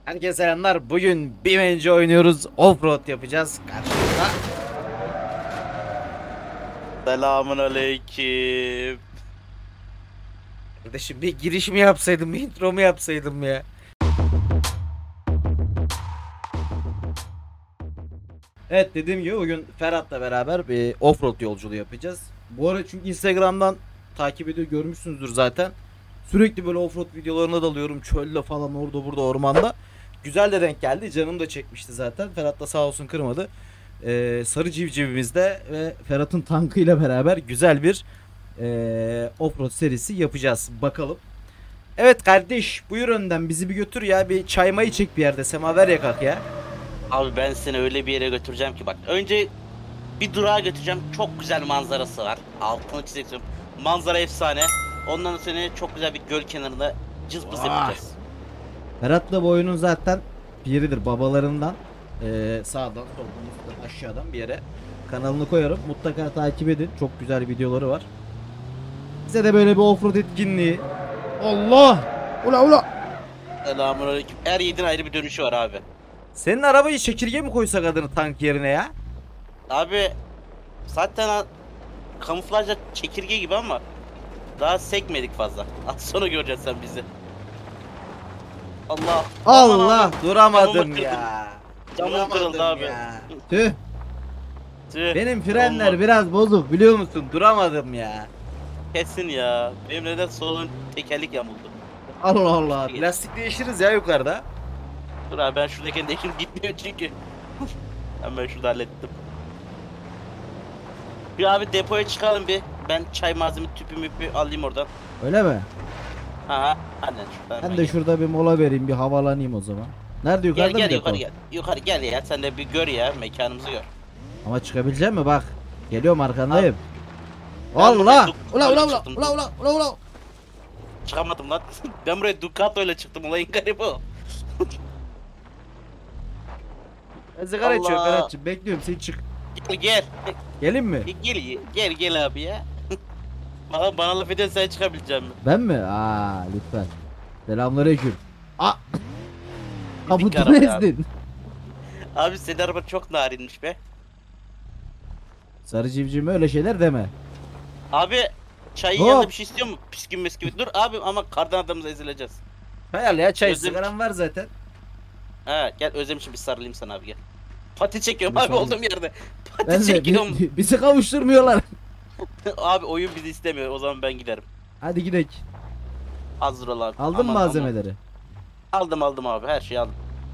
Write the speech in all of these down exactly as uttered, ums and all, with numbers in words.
Herkese selamlar. Bugün BeamNG oynuyoruz. Offroad yapacağız. Karşımda. Selamun aleyküm. Kardeşim bir giriş mi yapsaydım, bir intro mu yapsaydım ya? Evet, dediğim gibi bugün Ferhat'la beraber bir offroad yolculuğu yapacağız. Bu ara çünkü Instagram'dan takip ediyor, görmüşsünüzdür zaten. Sürekli böyle offroad videolarına dalıyorum. Çölde falan, orada burada, ormanda. Güzel de denk geldi. Canım da çekmişti zaten. Ferhat da sağ olsun kırmadı. Ee, sarı civcivimizde ve Ferhat'ın tankıyla beraber güzel bir ee, offroad serisi yapacağız. Bakalım. Evet kardeş, buyur önden bizi bir götür ya. Bir çay mayı çek bir yerde. Semaver yakak ya. Abi ben seni öyle bir yere götüreceğim ki bak. Önce bir durağa götüreceğim. Çok güzel manzarası var. Altını çizeceğim. Manzara efsane. Ondan sonra seni çok güzel bir göl kenarında cızbız Vah. yapacağız. Ferhat'la bu oyunun zaten biridir babalarından. Ee, sağdan, soldan, üstten, aşağıdan bir yere kanalını koyarım. Mutlaka takip edin. Çok güzel videoları var. Bize de böyle bir offroad etkinliği. Allah! Ula ula! Selamun aleyküm. Her yiğidin ayrı bir dönüşü var abi. Senin arabayı çekirge mi koysak adını tank yerine ya? Abi zaten ha- kamuflajla çekirge gibi ama daha sekmedik fazla. Az sonra göreceksin sen bizi. Allah. Aman Allah! abi. Duramadım Camımı ya. Camım Duramadım kırıldı abi. ya. Tüh. Tüh. Benim frenler Olmaz. biraz bozuk biliyor musun? Duramadım ya. Kesin ya. Benim neden solun tekerlek yamuldu. Allah Allah. Lastik değiştiririz ya yukarıda. Dur abi ben şuradaki ekim gitmiyor çünkü. Ben şurada hallettim. Bir abi depoya çıkalım bir. Ben çay malzeme tüpü müpü alayım oradan. Öyle mi? Ha, aynen şuradan Ben ben de gel. şurada bir mola vereyim, bir havalanayım o zaman. Nerede, Gel yukarıda mı gel depo? yukarı gel. Yukarı gel ya sen de bir gör ya mekanımızı gör. Ama çıkabilecek mi bak. Geliyorum arkandayım. Ben Allah! buraya Ula ula Ducato'yla ula çıktım. ula ula ula ula. Çıkamadım lan. Ben buraya Ducato ile çıktım olayın garibi o. Ben sigara içiyorum Allah. Ferhat'cığım, bekliyorum seni, çık. Gel gel. Gelin mi? Gel gel gel, gel abi ya. Bana, bana laf eden sen çıkabilecek misin? Ben mi? Aa lütfen. Selamünaleyküm. Aa! Dik Kaputunu araba abi. ezdin. Abi senin araba çok narinmiş be. Sarı civcivime öyle şeyler deme. Abi çayın Hop. yanında bir şey istiyor mu? Püskün müskün. Dur abi ama kardan adamıza ezileceğiz. Hayal ya, çay Özlemiş. sigaram var zaten. Ha gel Özlemiş'im bir sarılayım sana abi gel. Pati çekiyorum Bir abi sarılayım. olduğum yerde. Pati Ben de çekiyorum. bi- bizi kavuşturmuyorlar. Abi oyun bizi istemiyor o zaman ben giderim. Hadi gidelim. Hazır ol abi. Aldın Aman, mı aman. malzemeleri? Aldım aldım abi her şeyi aldım.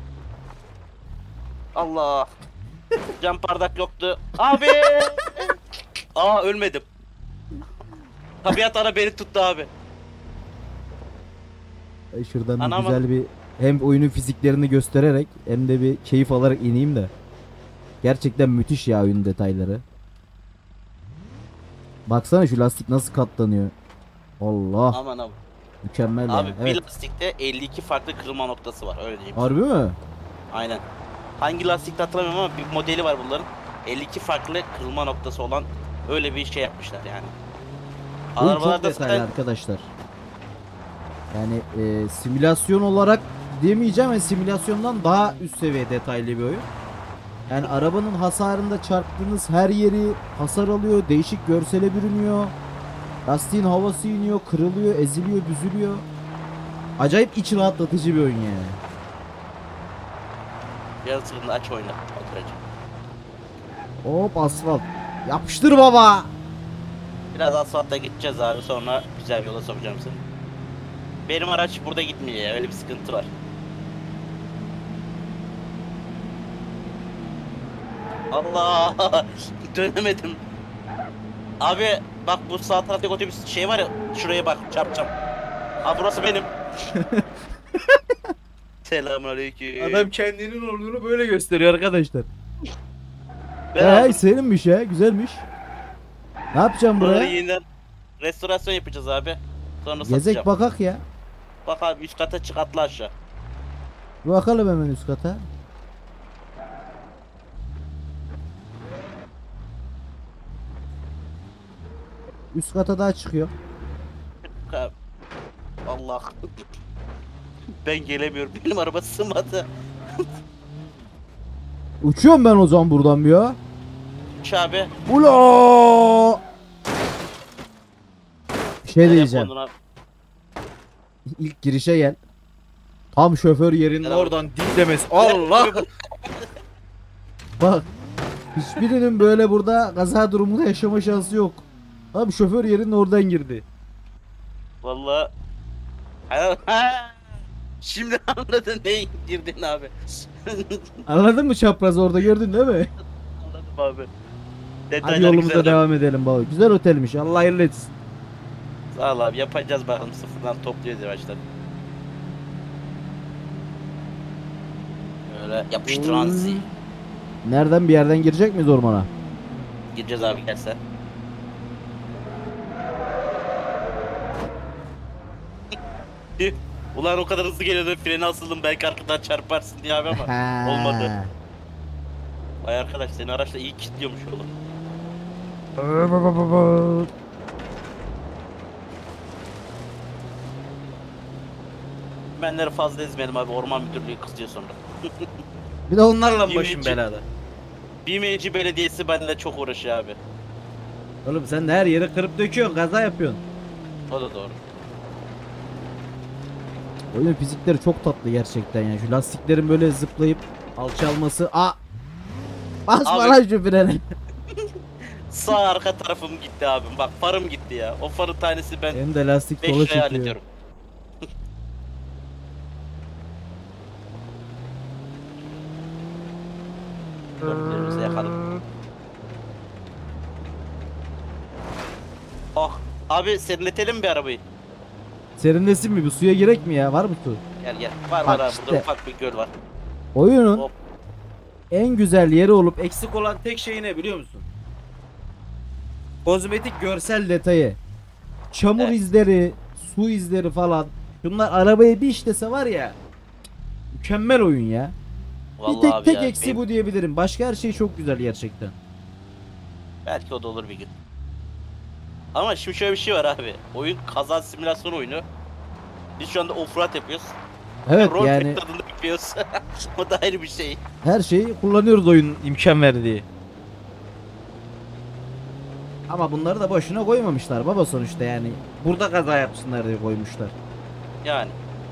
Allah. Cam bardak yoktu. Abi. Aa ölmedim. Tabiat ana beni tuttu abi. Ay, şuradan bir Anam. güzel bir hem oyunun fiziklerini göstererek hem de bir keyif alarak ineyim de. Gerçekten müthiş ya oyun detayları. Baksana şu lastik nasıl katlanıyor. Allah, Aman abi. mükemmel ya. Abi Evet. bir lastikte elli iki farklı kırılma noktası var öyle diyeyim. Harbi mi? Aynen. Hangi lastikte hatırlamıyorum ama bir modeli var bunların. elli iki farklı kırılma noktası olan öyle bir şey yapmışlar yani. Oyun çok Arabalarda detaylı zaten arkadaşlar. Yani e, simülasyon olarak diyemeyeceğim ama simülasyondan daha üst seviye detaylı bir oyun. Yani arabanın hasarında çarptığınız her yeri hasar alıyor, değişik görsele bürünüyor. Lastiğin havası iniyor, kırılıyor, eziliyor, büzülüyor. Acayip iç rahatlatıcı bir oyun yani. yarısını aç oyna. Oturacak. Hop, asfalt. Yapıştır baba. Biraz asfaltta gideceğiz abi sonra güzel bir yola sokacağım seni. Benim araç burada gitmiyor ya öyle bir sıkıntı var. Allah dönemedim. Abi bak bu sağ taraftaki otobüs şey var ya şuraya bak çarpacağım. Abi burası benim. Selamünaleyküm. Adam kendinin olduğunu böyle gösteriyor arkadaşlar. Ben Hey, aldım. seninmiş ya, güzelmiş. Ne yapacağım Buraları buraya? yeniden restorasyon yapacağız abi. Sonra Gezek satacağım. bakak ya. Bak abi üst kata çık atla aşağı. Bir bakalım hemen üst kata. Üst kata daha çıkıyor. Çık abi. Allah. Ben gelemiyorum. Benim araba sığmadı. Uçuyorum ben o zaman buradan bir ya. Uç abi. Ula! Bir şey Nereye diyeceğim. kondun abi? İlk girişe gel. Tam şoför yerinin Senin orada. oradan dil demesi. Allah. Bak. Hiçbirinin böyle burada kaza durumunda yaşama şansı yok. Tam şoför yerinin oradan girdi. Valla. Şimdi anladın neye girdin abi. Anladın mı çapraz orada gördün değil mi? Anladım abi. Hadi Detaylar yolumuza güzel abi. devam edelim baba. Güzel otelmiş. Allah hayırlı etsin. Sağ ol abi, yapacağız bakalım, sıfırdan topluyoruz yavaştan. Böyle yapıştıransı. Nereden bir yerden girecek miyiz ormana? Gireceğiz abi, gelsen. Ulan o kadar hızlı geliyordu, freni asıldım, belki arkadan çarparsın diye abi ama olmadı. Vay arkadaş, senin araçta iyi kilitliyormuş oğlum. Benleri fazla ezmeyelim abi, orman müdürlüğü kızıyor sonra. Bir de onlar Onlarla Bir başım mevcut- belada. Bimenci Belediyesi benimle çok uğraşıyor abi. oğlum sen de her yere kırıp döküyorsun, kaza yapıyorsun. O da doğru. Oyunun fizikleri çok tatlı gerçekten ya. Şu lastiklerin böyle zıplayıp alçalması. Aa! Basma Abi- lan şu freni. Sağ arka tarafım gitti abim, bak farım gitti ya. O farın tanesi ben Benim de lastik beş sola liraya çekiyor. hallediyorum. Dörtlerimizi yakalım. Oh abi, serinletelim bir arabayı. Serinlesin mi? Bu suya gerek mi ya? Var mı su? Gel gel. Var Bak var abi, işte. burada ufak bir göl var. Oyunun Hop. en güzel yeri olup eksik Eksik olan tek şey ne biliyor musun? kozmetik görsel detayı. Çamur Evet. izleri, su izleri falan. Bunlar arabaya bir işlese var ya. Mükemmel oyun ya. Vallahi bir tek abi tek ya, eksi benim- bu diyebilirim. Başka her şey çok güzel gerçekten. Belki o da olur bir gün. Ama şimdi şöyle bir şey var abi. Oyun kaza simülasyon oyunu. Biz şu anda offroad yapıyoruz. Evet Road yani tadını yapıyoruz. O da ayrı bir şey. her şeyi kullanıyoruz oyun. İmkan verdiği. Ama bunları da boşuna koymamışlar baba sonuçta yani. Burada kaza yapsınlar diye koymuşlar. Yani.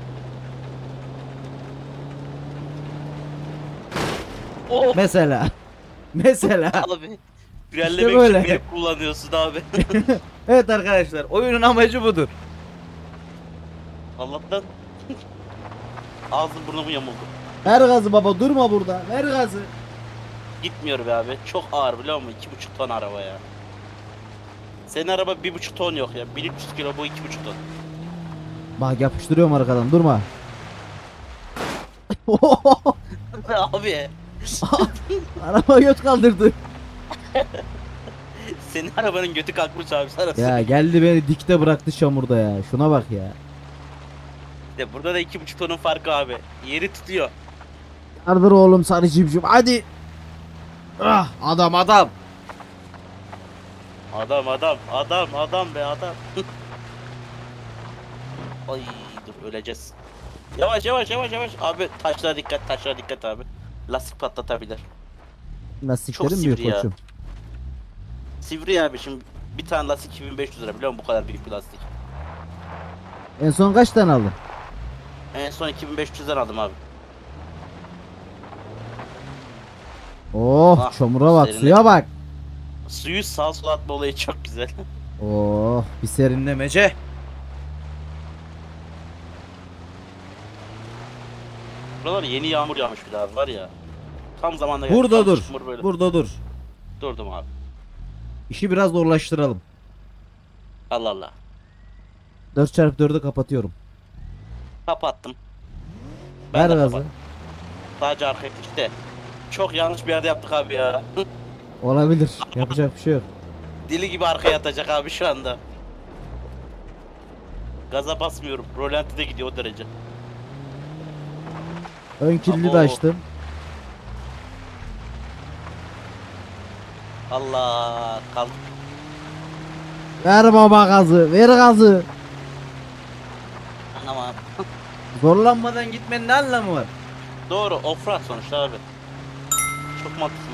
Oh Mesela. Mesela. abi. Frenlemek böyle. için beni kullanıyorsun abi. Evet arkadaşlar, oyunun amacı budur. Allah'tan. Ağzım burnumu yamuldu. Ver gazı baba, durma burada. Ver gazı. Gitmiyor be abi. Çok ağır biliyor musun? iki buçuk ton araba ya. Senin araba bir buçuk ton yok ya. bin üç yüz kilo, bu iki buçuk ton. Bak yapıştırıyorum arkadan, durma. Abi. Araba göt kaldırdı. Senin arabanın götü kalkmış abi sana. Ya geldi beni dikte bıraktı çamurda ya. Şuna bak ya. İşte burada da iki buçuk tonun farkı abi. Yeri tutuyor. Yardır oğlum sarı cimcim, hadi. Ah, adam adam. Adam adam adam adam be adam. Ay dur, öleceğiz. Yavaş yavaş yavaş yavaş. Abi taşlara dikkat, taşlara dikkat abi. Lastik patlatabilir. Lastiklerin Çok büyük sivri ya. koçum. Sivri abi, şimdi bir tane lastik iki bin beş yüz lira biliyor musun, bu kadar büyük bir lastik. En son kaç tane aldın? En son iki bin beş yüzden aldım abi. Oh Ah, çamura bak, serinle- suya bak. Suyu sağa sola atma olayı çok güzel. Oh bir serinle. Dinlemece. Buralar yeni yağmur yağmış bir daha var ya. Tam zamanda geldi. Burada Tam dur. çamur böyle. Burada dur. Durdum abi. İşi biraz zorlaştıralım. Allah Allah. dört çarpı dördü kapatıyorum. Kapattım. Ver de gazı. kapattım. Sadece arka işte. Çok yanlış bir yerde yaptık abi ya. Olabilir. Yapacak bir şey yok. Deli gibi arkaya atacak abi şu anda. Gaza basmıyorum. Rolanti de gidiyor o derece. Ön kilidi Abo. de açtım. Allah kaldı. Ver baba gazı. Ver gazı. Anam. Zorlanmadan gitmenin ne anlamı var? Doğru, offroad sonuçta abi. Çok mantıklı.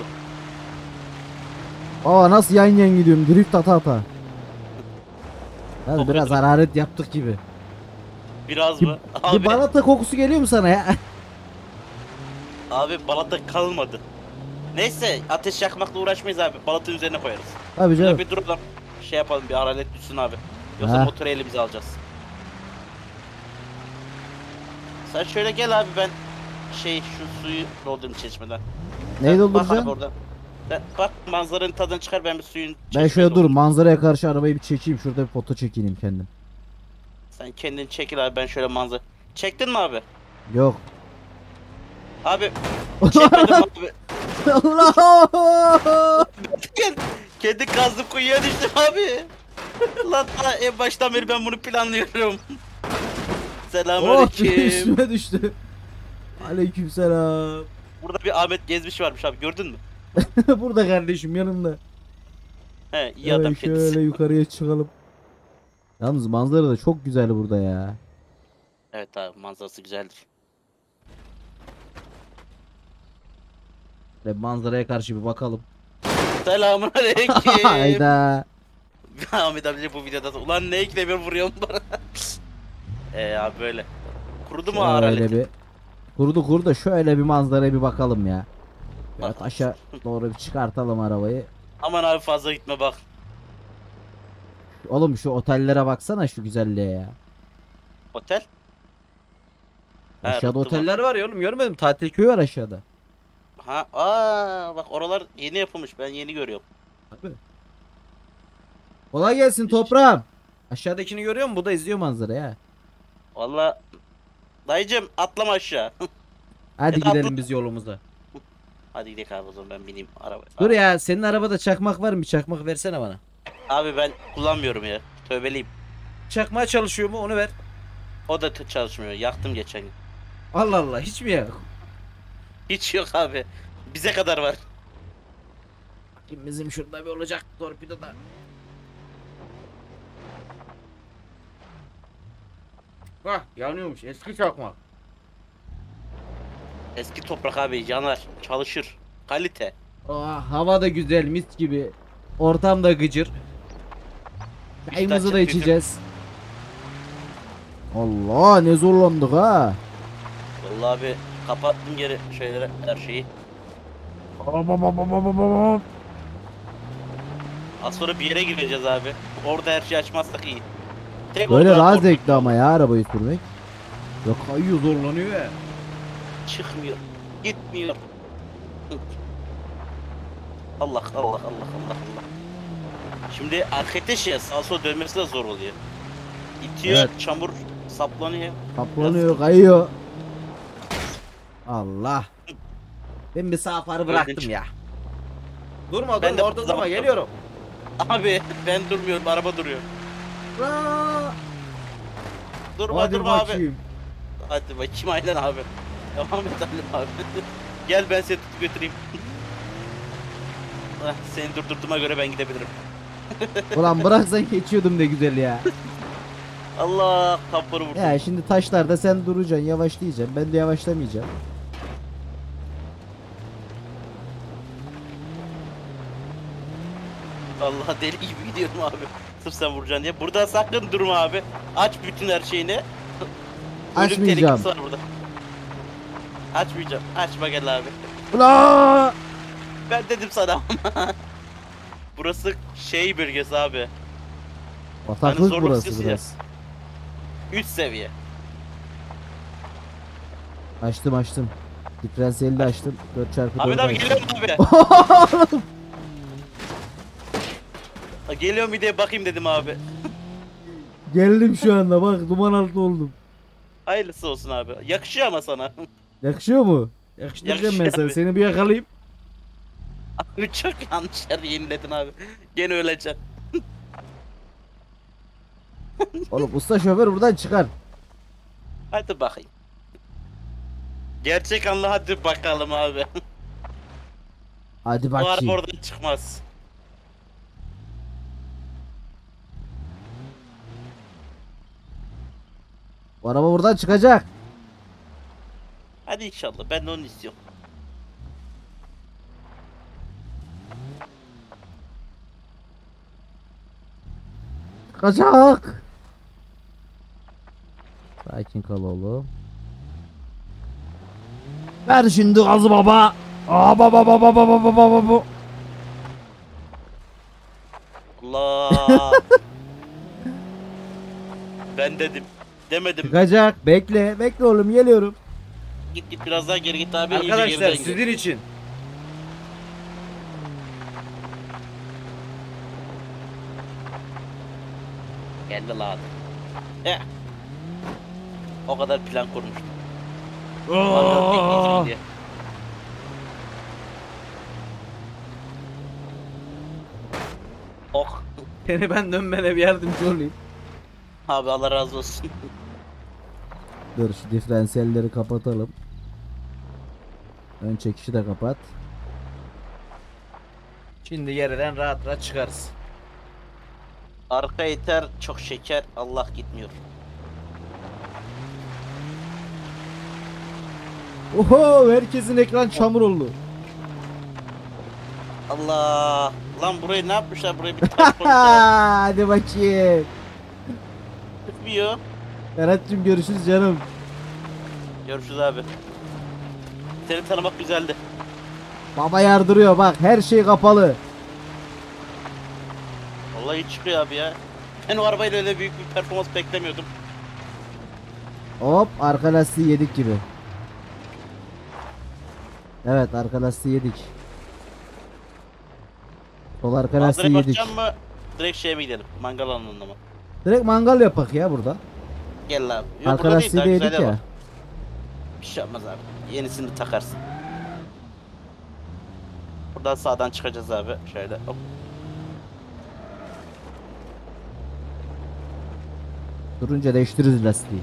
Aa nasıl yan yan gidiyorum drift ata ata. Hadi Çok biraz kötü. hararet yaptık gibi. Biraz Bir, mı? bir Abi, balata kokusu geliyor mu sana ya? abi balata kalmadı. Neyse ateş yakmakla uğraşmayız abi. Balatın üzerine koyarız. Abi Şurada canım. bir duralım. Şey yapalım, bir hararet düşsün abi. Yoksa Ha. motoru elimize alacağız. Sen şöyle gel abi, ben şey şu suyu doldurayım çeşmeden. Neyi Sen bak abi dolduracaksın? oradan. Sen bak manzaranın tadını çıkar, ben bir suyun Ben çeşmeyi şöyle dur doldurayım. manzaraya karşı arabayı bir çekeyim. Şurada bir foto çekeyim kendim. Sen kendin çekil abi, ben şöyle manzara. Çektin mi abi? Yok. Abi çekmedim abi. Allah! Kendi kazdım kuyuya düştüm abi. Lan ta en baştan beri ben bunu planlıyorum. Oh Selamünaleyküm. üstüme düştü. Aleykümselam. Burada bir Ahmet Gezmiş varmış abi, gördün mü? Burada kardeşim yanımda. He, iyi adam Evet, kendisi. şöyle yukarıya çıkalım. Yalnız manzara da çok güzel burada ya. Evet abi, manzarası güzeldir. Ve manzaraya karşı bir bakalım. Selamünaleyküm. Hayda. Ahmet abici bu videoda da ulan ne ikide bir vuruyorum bana. Eee abi böyle. Kurudu mu ağır Şöyle aleti? bir kurdu kurdu şöyle bir manzaraya bir bakalım ya. Bak. Evet aşağı doğru bir çıkartalım arabayı. Aman abi fazla gitme bak. Oğlum şu otellere baksana şu güzelliğe ya. Otel? He, Aşağıda Rıhtım oteller var ya oğlum görmedim. Tatil köyü var aşağıda. Ha, aa bak oralar yeni yapılmış, ben yeni görüyorum. Abi. Kolay gelsin toprağım. Aşağıdakini görüyor musun? Bu da izliyor manzarayı ha. Valla dayıcım atlama aşağı. Hadi Ya da gidelim atla- biz yolumuza. Hadi gidelim abi, o zaman ben bineyim arabaya. Dur ya senin arabada çakmak var mı? Çakmak versene bana. Abi ben kullanmıyorum ya. Tövbeliyim. Çakmaya çalışıyor mu onu ver. O da t- çalışmıyor. Yaktım geçen gün. Allah Allah hiç mi ya? Hiç yok abi. Bize kadar var. Kim bizim şurada bir olacak torpidoda. Bak yanıyormuş eski çakmak. Eski toprak abi yanar. Çalışır. Kalite. Oh, hava da güzel mis gibi. Ortam da gıcır. Çayımızı da çekti. içeceğiz. Allah ne zorlandık ha. Vallahi abi kapattım geri şeylere, her şeyi. Az sonra bir yere gireceğiz abi. Orada her şeyi açmazsak iyi. Tek Böyle oradan daha korkuyorum. zevkli ama ya arabayı sürmek. Ya kayıyor zorlanıyor ya. Çıkmıyor. Gitmiyor. Allah Allah Allah Allah Allah. Şimdi arkadaş ya, sağa sola dönmesi de zor oluyor. İtiyor, Evet. çamur saplanıyor. Kaplanıyor kayıyor. Allah. Ben bir sağ farı Öldün Bıraktım çık- ya. Durma Ben durma de orada durma zaman- geliyorum. Abi ben durmuyorum, araba duruyor. Aa, Durma hadi durma abi. bakayım. Hadi bakayım aynen abi. Devam et Halim abi. Gel ben seni tutup götüreyim. Heh, seni durdurduğuma göre ben gidebilirim. Ulan bıraksan geçiyordum ne güzel ya. Allah kapları vurdu. Ya şimdi taşlarda sen duracaksın yavaşlayacaksın. Ben de yavaşlamayacağım. Allah deli gibi gidiyorum abi. Sırf sen vuracaksın diye. Burada sakın durma abi. Aç bütün her şeyini. Ölüm Açmayacağım. tehlikesi var burada. Açmayacağım. Açma gel abi. Ula! Ben dedim sana. Burası şey bölgesi abi. Bataklık zorluk burası sesi ya. biraz. Üst seviye. Açtım açtım. Diferansiyeli de açtım. dört çarpı dört Ahmet abi açtım. geliyorum abi. Ha, Geliyorum bir de bakayım dedim abi. Geldim şu anda bak duman altı oldum. Hayırlısı olsun abi. Yakışıyor ama sana. Yakışıyor mu? Yakıştıracağım ben Yakışıyor sana. abi. Seni bir yakalayayım. Abi çok yanlış yer yeniledin abi. Gene öleceksin. Oğlum usta şoför buradan çıkar. Hadi bakayım. Gerçek anla hadi bakalım abi. Hadi Bu araba bakayım. oradan çıkmaz. Bu araba buradan çıkacak. Hadi inşallah, ben de onu istiyorum. Kaçak. Sakin kal oğlum. Ver şimdi gazı baba. Aa baba baba baba baba baba. Allah. Ben dedim. Demedim. Çıkacak. Bekle. Bekle oğlum geliyorum. Git git biraz daha geri git abi. iyice Arkadaşlar geriden git. sizin için. Geldi lan. Eh. O kadar plan kurmuştum. Oh! Mangal bekleyeceğim diye. Oh. Seni ben dönmene bir yardımcı olayım. Abi Allah razı olsun. Dur şu diferansiyelleri kapatalım. Ön çekişi de kapat. Şimdi yerden rahat rahat çıkarız. Arka yeter, çok şeker, Allah gitmiyor. Oho herkesin ekran çamur oldu. Allah. Lan burayı ne yapmışlar? Burayı bir taş koymuşlar. Hadi bakayım. Tutmuyor. Berat'cığım görüşürüz canım. Görüşürüz abi. Seni tanımak güzeldi. Baba yardırıyor bak her şey kapalı. Vallahi çıkıyor abi ya. Ben o arabayla öyle büyük bir performans beklemiyordum. Hop arka lastiği yedik gibi. Evet arka lastiği yedik. Sol arka lastiği Manzaraya yedik. bakacağım mı? Direkt şeye mi gidelim? Mangal alanına mı? Direkt mangal yapak ya burada. Gel abi. Yok, Arka burada değil, lastiği daha de yedik güzel yer ya. var. Bir şey yapmaz abi. Yenisini takarsın. Buradan sağdan çıkacağız abi. Şöyle hop. Durunca değiştiririz lastiği.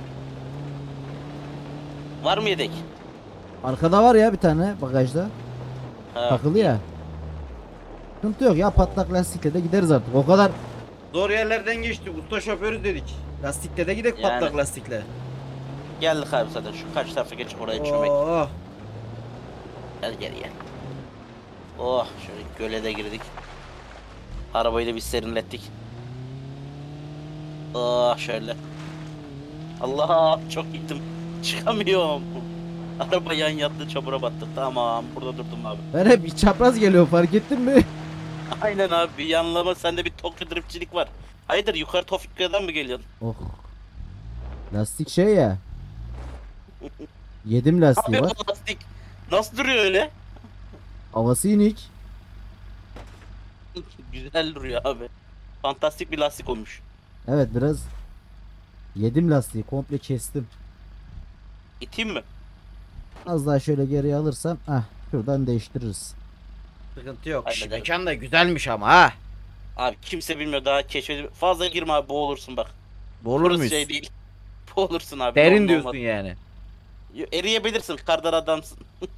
Var mı yedek? Arkada var ya bir tane bagajda. Ha. Takılı ya. Sıkıntı yok ya patlak lastikle de gideriz artık. O kadar Zor yerlerden geçtik. Usta şoförüz dedik. Lastikle de gidek Yani. patlak lastikle. Geldik abi zaten. Şu karşı tarafa geç, oraya çömek. Oh. Gel gel gel. Oh, şöyle göle de girdik. Arabayı da bir serinlettik. Oh şöyle. Allah, çok gittim. Çıkamıyorum. Araba yan yattı, çamura battı. Tamam, burada durdum abi. ben hep bir çapraz geliyor fark ettin mi? Aynen abi, bir yanlama, sende bir Tokyo driftçilik var. Hayırdır, yukarı Tofika'dan mı geliyorsun? Oh. Lastik şey ya. Yedim lastiği Abi var. o lastik nasıl duruyor öyle? Havası inik. Güzel duruyor abi. Fantastik bir lastik olmuş. Evet biraz yedim lastiği komple kestim. İteyim mi? Az daha şöyle geriye alırsam ah şuradan değiştiririz. Sıkıntı yok. Şş, Hallederim. mekan da güzelmiş ama ha. Abi kimse bilmiyor, daha keşfedip fazla girme abi, boğulursun bak. Olur Burası muyuz? şey değil. Boğulursun abi. Derin normal diyorsun olmaz. yani. Yo, eriyebilirsin, kardan adamsın.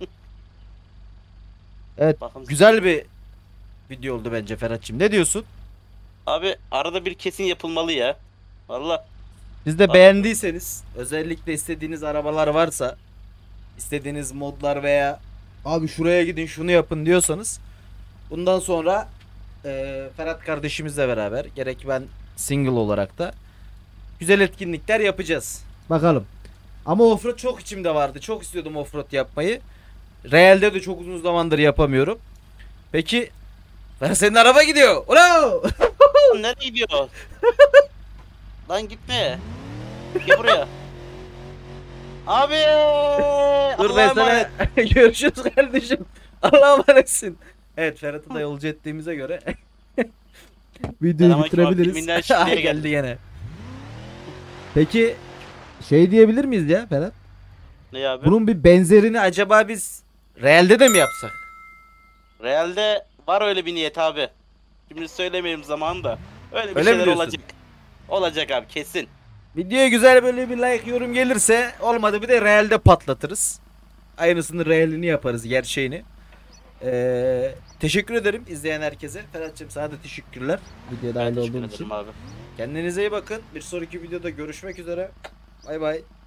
Evet. Bakın. Güzel bir video oldu bence Ferhat'cığım. Ne diyorsun? Abi arada bir kesin yapılmalı ya. Valla. Siz de Bak. beğendiyseniz, özellikle istediğiniz arabalar varsa, istediğiniz modlar veya abi şuraya gidin şunu yapın diyorsanız, bundan sonra e, Ferhat kardeşimizle beraber, gerek ben single olarak da güzel etkinlikler yapacağız. Bakalım. Ama offroad çok içimde vardı. Çok istiyordum offroad yapmayı. Realde de çok uzun zamandır yapamıyorum. Peki ben senin araba gidiyor. Ulan! Nereye gidiyor? Lan gitme. Gel buraya. Abi. Dur Allah'a ben sana emanet. görüşürüz kardeşim. Allah'a emanetsin. Evet Ferhat'ı da yolcu ettiğimize göre Videoyu Selamünaleyküm abi, bitirebiliriz. filminden şimdiye Ay, geldi. geldi gene. Peki şey diyebilir miyiz ya Ferhat? Ne abi? Bunun bir benzerini Bunu acaba biz realde de mi yapsak? Realde var öyle bir niyet abi. Şimdi söylemeyelim zamanı da. Öyle bir Öyle mi şeyler diyorsun? olacak. Olacak abi, kesin. Videoya güzel böyle bir like yorum gelirse, olmadı bir de realde patlatırız. Aynısını realini yaparız, gerçeğini. Ee, teşekkür ederim izleyen herkese. Ferhat'cığım sana da teşekkürler. videoda Ben dahil teşekkür olduğun ederim için. abi. Kendinize iyi bakın. Bir sonraki videoda görüşmek üzere. Bay bay.